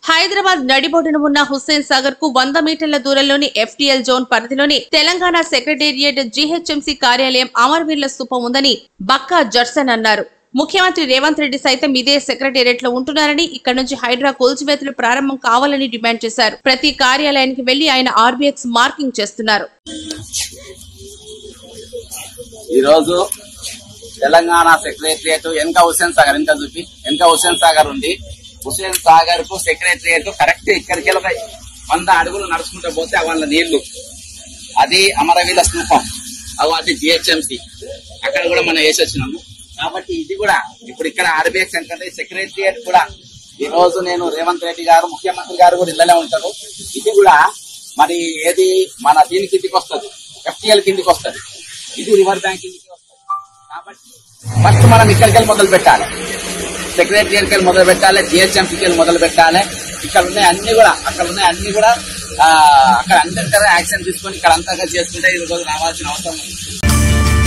హైదరాబాద్ నడిబొడ్డున ఉన్న హుస్సేన్ సాగర్ కు 100 మీటర్ల దూరంలోని ఎఫ్టీఎల్ జోన్ పరిధిలోని తెలంగాణ సెక్రటేరియట్ జీహెచ్ఎంసీ కార్యాలయం అమరవీరుల స్థూపం ఉందని బక్కా జడ్సన్ అన్నారు. ముఖ్యమంత్రి రేవంత్ రెడ్డి సైతం ఇదే సెక్రటేరియట్ లో ఉంటున్నారని, ఇక్కడ నుంచి హైడ్రా కూల్చివేతలు ప్రారంభం కావాలని డిమాండ్ చేశారు. ప్రతి కార్యాలయానికి వెళ్లి ఆయన ఆర్బీఎక్స్ మార్కింగ్ చేస్తున్నారు. ఈరోజు తెలంగాణ సెక్రటేరియట్ వెనక హుస్సేన్ సాగర్ వెనక హుస్సేన్ సాగర్ ఉంది. హుస్సేన్ సాగర్ కు సెక్రటేరియట్ కరెక్ట్ ఇక్కడికి 100 అడుగులు నడుచుకుంటూ పోతే వాళ్ళ నీళ్లు, అది అమరవీరుల స్థూపం, అది జిహెచ్ఎంసీ, అక్కడ కూడా మనం వేసొచ్చినాము. కాబట్టి ఇది కూడా ఇప్పుడు ఇక్కడ ఆర్బీఎక్స్ ఎందుకంటే సెక్రటేరియట్ కూడా ఈ రోజు నేను రేవంత్ రెడ్డి గారు ముఖ్యమంత్రి గారు కూడా ఇళ్ళనే ఉంటారు. ఇది కూడా మరి ఏది మన దీని కిందికి వస్తుంది, ఎఫ్టీఎల్ కిందికి వస్తుంది, ఇది రివర్ బ్యాంక్ కిందికి వస్తుంది. కాబట్టి ఫస్ట్ మనం ఇక్కడికి వెళ్ళి మొదలు పెట్టాలి, సెక్రటేరియట్కి వెళ్ళి మొదలు పెట్టాలి, జిహెచ్ఎంసీకి వెళ్ళి మొదలు పెట్టాలి. ఇక్కడ ఉన్నాయి అన్ని కూడా అక్కడ అక్కడ అందరి యాక్షన్ తీసుకొని ఇక్కడ అంతగా చేసుకుంటే ఈ రోజు రావాల్సిన అవసరం ఉంది.